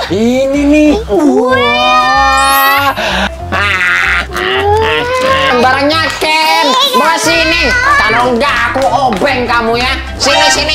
Ini nih. Wah. Barangnya Ken. Bawa sini. Kalau enggak aku obeng kamu ya. Sini sini.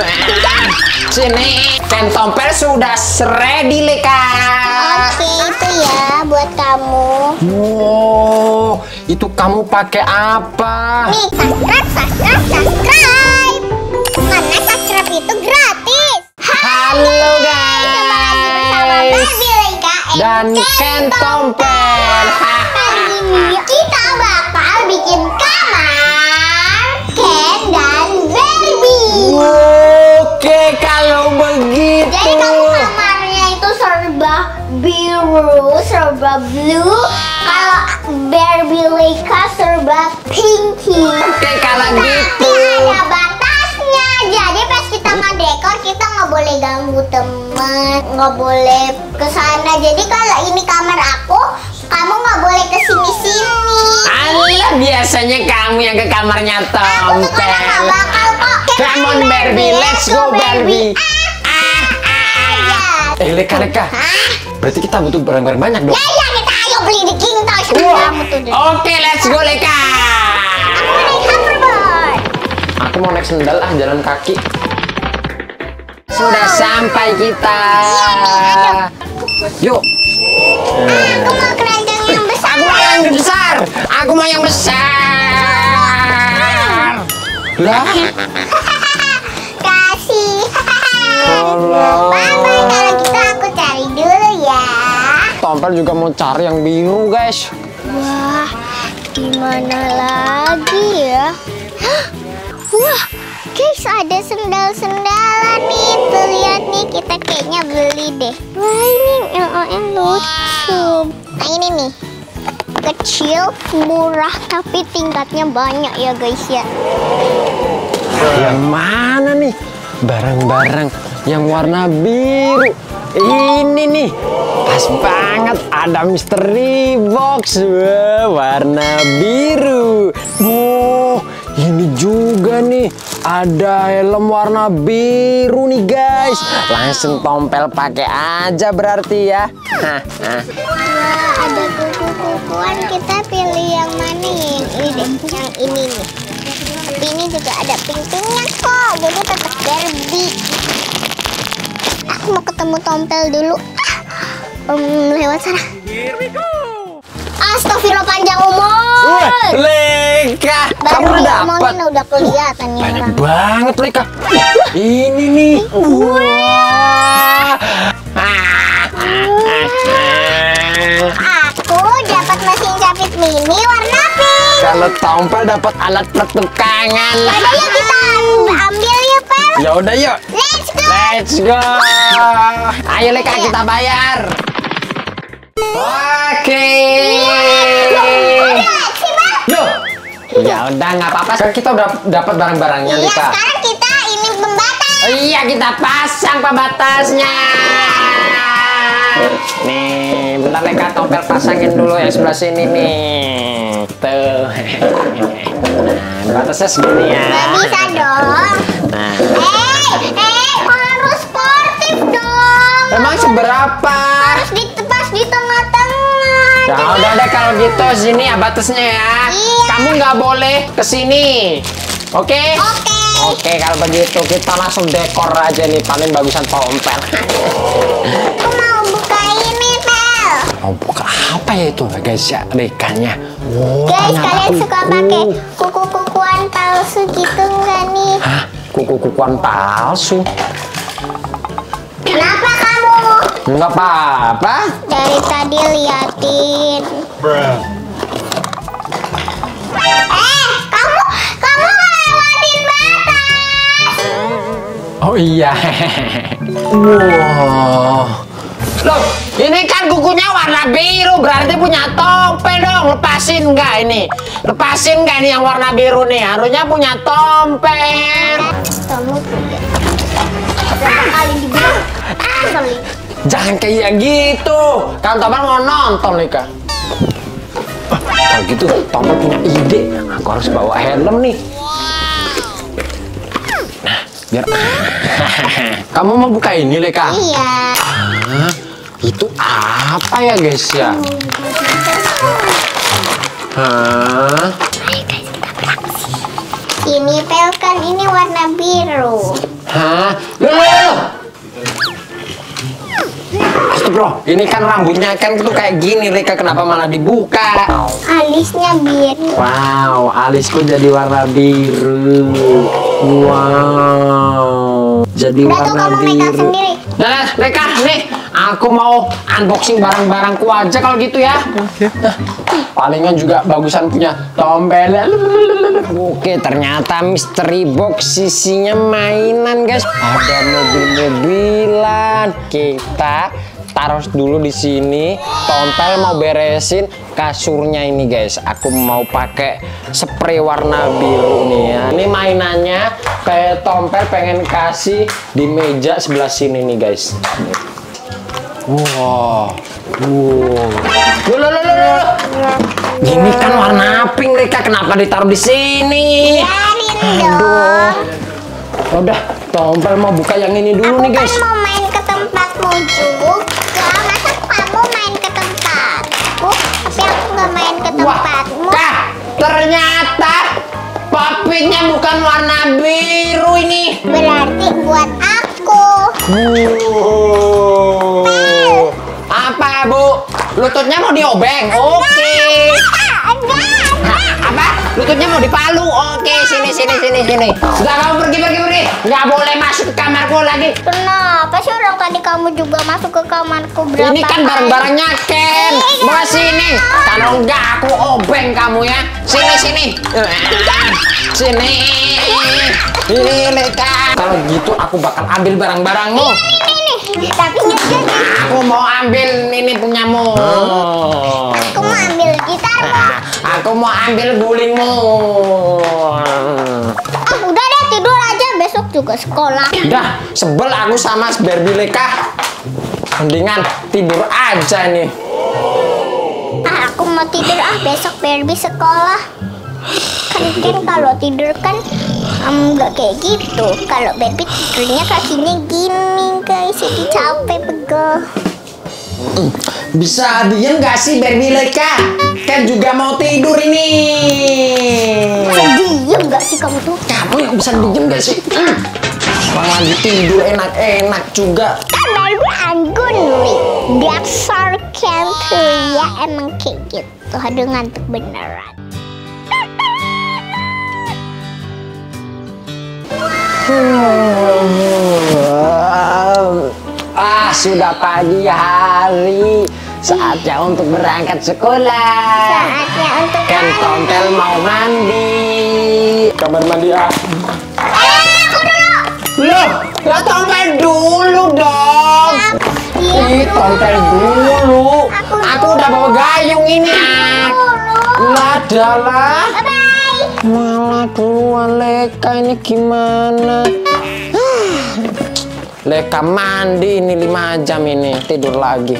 Sini. Ken Tompel sudah ready, Leka. Oke, itu ya buat kamu. Wow, itu kamu pakai apa? Nih, subscribe. Karena subscribe itu gratis. Halo guys. Barbie Leka Dan Ken Tompel. Kali ini kita bakal bikin kamar Ken dan Barbie. Oke, kalau begitu. Jadi kamu kamarnya itu serba biru, serba blue. Kalau Barbie Leka serba pinky. Oke, kalau gitu. Tapi ada batasnya. Jadi pas kita ngedekor kita nggak boleh ganggu teman, nggak boleh kesana. Jadi kalau ini kamar aku, kamu nggak boleh kesini-sini. Alah, biasanya kamu yang ke kamarnya Aku tuh kadang nggak Tompel. bakal kok. Come on Barbie, let's go Barbie. Leka. Berarti kita butuh barang-barang banyak dong. Ya kita ayo beli di King Toy sama Wah. kamu tuh. Oke, let's go Leka. Aku mau naik hoverboard. Aku mau naik sendal jalan kaki. Sudah sampai kita. Yuk. Aku mau keranjang yang besar. Aku mau yang besar. Aku mau yang besar. Lah. Kasih. Allah. Bye-bye, kalau gitu aku cari dulu ya. Tompel juga mau cari yang biru, guys. Wah, gimana lagi ya? Wah, guys, ada sendal-sendalan nih. Tuh lihat nih, kita kayaknya beli deh. Wah, ini yang lucu. Nah, ini nih. Kecil, murah, tapi tingkatnya banyak ya, guys ya. Yang mana nih? Barang-barang yang warna biru. Ini nih. Pas banget ada mystery box. Wah, warna biru. Wow, ini juga nih. Ada helm warna biru nih, guys. Langsung Tompel pakai aja berarti ya. Wah, ada kuku-kukuan. Kita pilih yang mana ya? Yang ini deh, yang ini nih. Tapi ini juga ada pintunya kok. Jadi tetap Barbie. Aku mau ketemu Tompel dulu. Lewat sana. Astagfirullah, panjang umur. Leka, kamu udah dapat. Udah kelihatan nih Banyak orang. banget, Leka. Ini nih. Wah. Aku dapat mesin jepit mini warna pink. Kalau Tompel dapat alat pertukangan. Jadi yuk kita ambil yuk, Pel. Ya udah yuk. Let's go. Let's go. Ayo Leka, kita bayar. Oke. Yuk. Ya udah, nggak apa-apa. Sekarang kita udah dapat barang-barangnya, Iya, Leka. sekarang kita ini pembatas. Oh iya, kita pasang pembatasnya. Nih, bentar Leka, Tompel pasangin dulu yang sebelah sini nih. Tuh. Nah, batasnya segini ya. Nggak bisa dong. Nah, Harus sportif dong. emang seberapa? Harus pas di tengah-tengah. Ya udah deh kalau gitu, sini ya batasnya ya. Iya. Kamu nggak boleh kesini. Oke? Oke. Oke, kalau begitu kita langsung dekor aja nih, paling bagusan Tompel. Aku mau buka ini, Pel. Mau buka apa ya itu guys ya, Lekanya? Wow, Guys, ternyata kalian suka kuku. pakai kuku-kukuan palsu gitu nggak nih? Hah? Kuku-kukuan palsu? Kenapa kamu? Nggak apa-apa. Dari tadi liatin. Kamu ngelewatin batas. Oh iya. Wow. Loh, ini kan kukunya warna biru, berarti punya Tompel dong. Lepasin nggak ini? Lepasin nggak ini yang warna biru nih? Harusnya punya Tompel. Kamu juga. Berapa kali dibilang? Asli. Jangan kayak gitu. Kan Tompel mau nonton nih kak. Kalau gitu Tompel punya ide. Aku harus bawa helm nih. Nah, biar. Kamu mau buka ini, Leka? Iya. Hah? Itu apa ya guys ya? Hah? Ini pelkan, ini warna biru. Hah? Loh. Bro, ini kan rambutnya kan tuh kayak gini, Rika, kenapa malah dibuka? Alisnya biru. Wow, alisku jadi warna biru. Wow, jadi Udah tuh, warna kamu make up biru. sendiri. Nah, Rika, nih, aku mau unboxing barang-barangku aja kalau gitu ya. Palingan juga bagusan punya tompel. Oke, ternyata mystery box isinya mainan, guys. Ada mobil-mobilan. Kita taruh dulu di sini. Tompel mau beresin kasurnya ini, guys. Aku mau pakai spray warna biru nih ya. Ini mainannya kayak Tompel pengen kasih di meja sebelah sini nih, guys. Wow. Loh. Gini kan warna pink, Rika. Kenapa ditaruh di sini? Biarin dong. Udah, Tompel mau buka yang ini dulu nih, guys. Aku kan mau main ke tempatmu juga. Masa kamu main ke tempatku, tapi aku nggak main ke tempatmu. Kak, ternyata papinya bukan warna biru ini. Berarti buat aku. Apa, Bu? Lututnya mau diobeng? Oke. Apa? Lututnya mau dipalu? Oke, sini. Sudah, kamu pergi. Nggak boleh masuk ke kamarku lagi. Kenapa sih orang tadi kamu juga masuk ke kamarku berapa Ini kan barang-barangnya Ken. Bawa sini. Kalau nggak aku obeng kamu ya. Sini. Sini. Ini Leka. Kalau gitu aku bakal ambil barang-barangmu. Ini. Tapi nyet. Aku mau ambil ini punyamu. Aku mau ambil gitarmu. Aku mau ambil gulingmu. Udah deh, tidur aja, besok juga sekolah. Udah, sebel aku sama Barbie Leka. Mendingan tidur aja nih. Aku mau tidur besok Barbie sekolah. Kan kalau tidur kan nggak kayak gitu. Kalau Barbie tidurnya kakinya gini, guys, jadi capek pegel. Bisa diem gak sih Barbie Leka? Kan juga mau tidur ini. Bisa diem gak sih kamu tuh? Kamu yang bisa diem gak sih? Orang lagi tidur enak-enak juga. Kan Barbie anggun, dasar country ya, emang kayak gitu. Aduh, ngantuk beneran. Sudah pagi hari. Saatnya untuk berangkat sekolah. Saatnya untuk Kan Tompel mau mandi. Kamar mandi aku dulu. Loh, ya Tompel dulu dong. Ih, Tompel dulu. Aku udah bawa gayung ini. Lah, adalah. Bye. Malah duluan Leka, ini gimana? Leka mandi ini 5 jam ini, tidur lagi.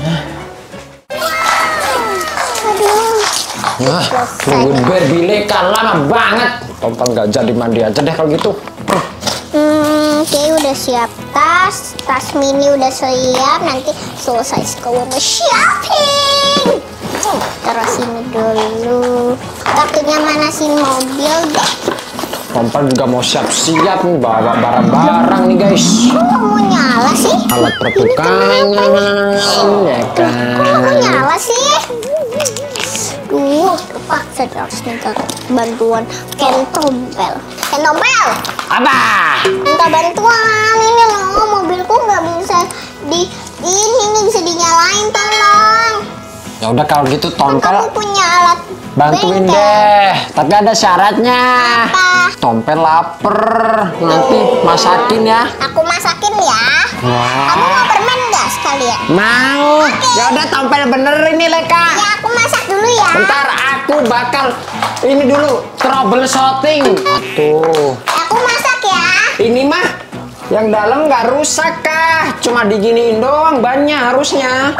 Wah, nungguin Barbie Leka lama banget. Tompel nggak jadi mandi aja deh kalau gitu. Oke, udah siap tas mini udah siap. Nanti selesai sekolah mau shopping. Terus ini dulu. Waktunya manasin mobil deh. Tompel juga mau siap-siap nih bawa barang-barang nih guys. Kok nggak mau nyala sih? Alat pertukangan, ya kan? Kok nggak mau nyala sih? Terpaksa harus minta bantuan Ken Tompel. Ken Tompel! Apa? Minta bantuan, ini loh mobilku nggak bisa ini bisa dinyalain, tolong. Ya udah kalau gitu Kan Tompel kamu punya alat bantuin bengkel. deh. Tapi ada syaratnya. Apa? Tompel lapar, nanti masakin ya. Aku masakin ya. Wah. Kamu mau permen nggak sekalian? Mau. Ya udah Tompel bener ini Leka. Ya aku masak dulu ya. Bentar aku bakal ini dulu troubleshooting. Tuh. Aku masak ya. Ini mah yang dalam nggak rusak kah? Cuma diginiin doang bannya harusnya.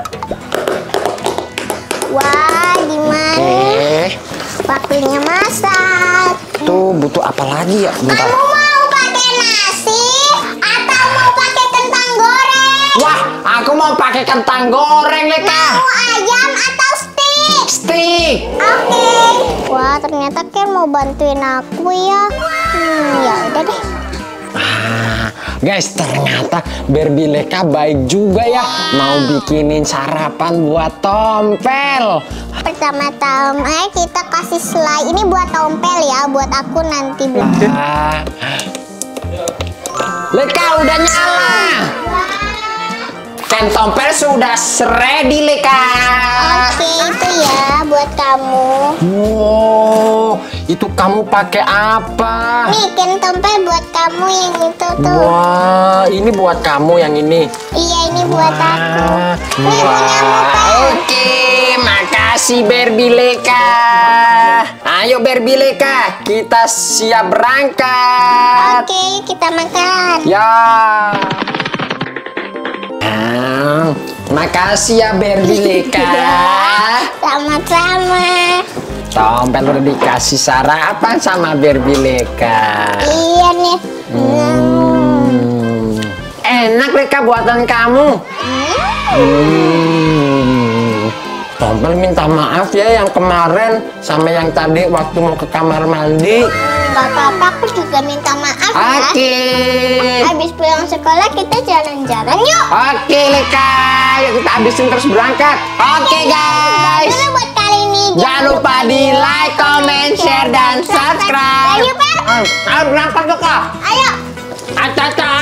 Wah, gimana? Waktunya masak. Tuh butuh apa lagi ya? Bentar. Kamu mau pakai nasi atau mau pakai kentang goreng? Wah, aku mau pakai kentang goreng, Leka? Mau ayam atau steak? Steak. Oke. Wah, ternyata Ken mau bantuin aku ya. Ya udah deh. Guys, ternyata Barbie Leka baik juga ya. Mau bikinin sarapan buat Tompel. Pertama-tama kita kasih selai. Ini buat Tompel ya, buat aku nanti belum. Leka udah nyala. Ken Tompel sudah ready, Leka. Oke, itu ya buat kamu. Wow, itu kamu pakai apa? Nih, Ken Tompel buat kamu yang itu tuh. Wah, ini buat kamu yang ini. Iya, ini buat aku. Ini Wah, punyamu, Ken. oke, makasih Barbie Leka. Ayo Barbie Leka, kita siap berangkat. Oke, kita makan. Ya. Makasih ya Barbie Leka. Sama-sama. Tompel udah dikasih sarapan sama Barbie Leka. Iya nih. Enak Leka buatan kamu. Tompel minta maaf ya yang kemarin sama yang tadi waktu mau ke kamar mandi. Gak apa-apa, aku juga minta maaf ya. Oke. Habis pulang sekolah kita jalan-jalan yuk. Oke Leka, yuk kita habisin terus berangkat. Oke guys. Dulu buat kali ini. Jangan lupa di like, comment, share, dan subscribe. Ayo, Pak. Ayo berangkat Leka. Ayo. Aca-aca.